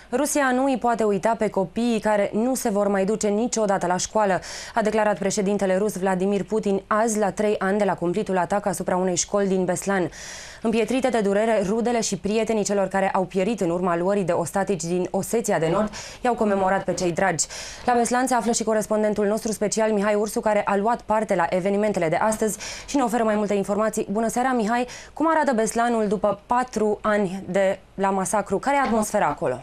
Rusia nu îi poate uita pe copiii care nu se vor mai duce niciodată la școală, a declarat președintele rus Vladimir Putin azi, la 3 ani de la cumplitul atac asupra unei școli din Beslan. Împietrite de durere, rudele și prietenii celor care au pierit în urma luării de ostatici din Oseția de Nord i-au comemorat pe cei dragi. La Beslan se află și corespondentul nostru special, Mihai Ursu, care a luat parte la evenimentele de astăzi și ne oferă mai multe informații. Bună seara, Mihai! Cum arată Beslanul după 4 ani de la masacru? Care e atmosfera acolo?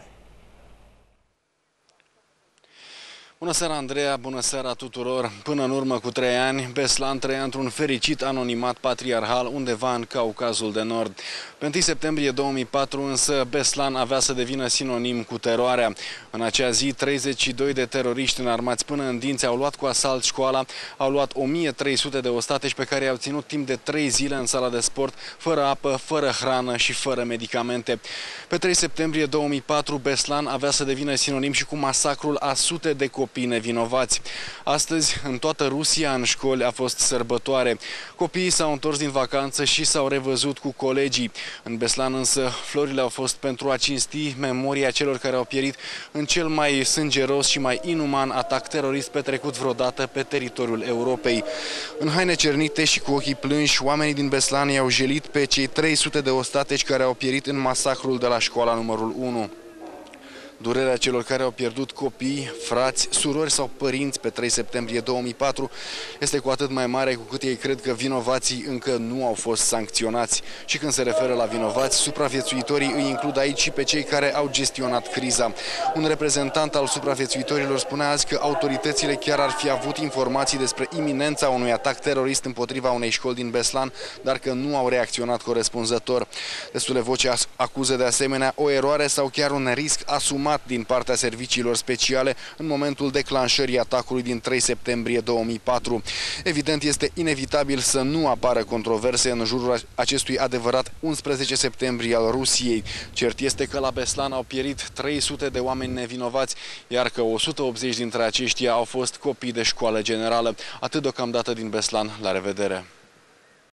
Bună seara, Andreea! Bună seara tuturor! Până în urmă cu 3 ani, Beslan trăia într-un fericit anonimat patriarhal undeva în Caucazul de Nord. Pe 1 septembrie 2004 însă, Beslan avea să devină sinonim cu teroarea. În acea zi, 32 de teroriști înarmați până în dinți au luat cu asalt școala, au luat 1300 de ostateci pe care i-au ținut timp de 3 zile în sala de sport, fără apă, fără hrană și fără medicamente. Pe 3 septembrie 2004, Beslan avea să devină sinonim și cu masacrul a sute de copii nevinovați. Astăzi, în toată Rusia, în școli, a fost sărbătoare. Copiii s-au întors din vacanță și s-au revăzut cu colegii. În Beslan însă, florile au fost pentru a cinsti memoria celor care au pierit în cel mai sângeros și mai inuman atac terorist petrecut vreodată pe teritoriul Europei. În haine cernite și cu ochii plânși, oamenii din Beslan i-au jelit pe cei 300 de ostateci care au pierit în masacrul de la școala numărul 1. Durerea celor care au pierdut copii, frați, surori sau părinți pe 3 septembrie 2004 este cu atât mai mare cu cât ei cred că vinovații încă nu au fost sancționați. Și când se referă la vinovați, supraviețuitorii îi includ aici și pe cei care au gestionat criza. Un reprezentant al supraviețuitorilor spunea azi că autoritățile chiar ar fi avut informații despre iminența unui atac terorist împotriva unei școli din Beslan, dar că nu au reacționat corespunzător. Destule voci acuză de asemenea o eroare sau chiar un risc asumat din partea serviciilor speciale în momentul declanșării atacului din 3 septembrie 2004. Evident, este inevitabil să nu apară controverse în jurul acestui adevărat 11 septembrie al Rusiei. Cert este că la Beslan au pierit 300 de oameni nevinovați, iar că 180 dintre aceștia au fost copii de școală generală. Atât deocamdată din Beslan. La revedere!